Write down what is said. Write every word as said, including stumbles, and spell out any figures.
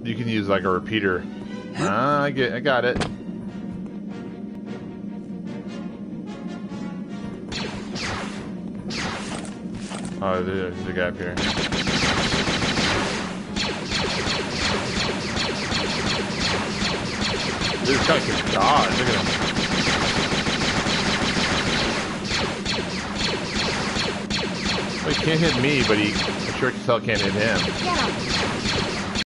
You can use like a repeater. Ah, I get, I got it. Oh, there's a guy up here. This guy can dodge. Look at him. Well, he can't hit me, but he sure as hell can't hit him. Get him.